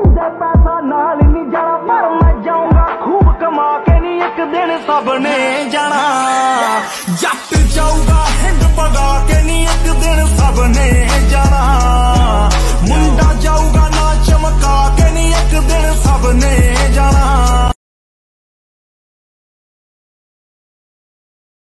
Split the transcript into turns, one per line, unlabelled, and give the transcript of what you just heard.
ਕਹਿੰਦੇ ਪੈਸਾ ਨਾਲ ਨਹੀਂ ਜਾਣਾ ਪਰ ਮੈਂ ਜਾਊਂਗਾ ਖੂਬ ਕਮਾ ਕੇ ਨਹੀਂ ਇੱਕ ਦਿਨ ਸਭ ਨੇ ਜਾਣਾ। ਜੱਟ ਜਾਊਗਾ ਹਿੰਦ ਭਗਾ ਕੇ ਨਹੀਂ ਇੱਕ ਦਿਨ ਸਭ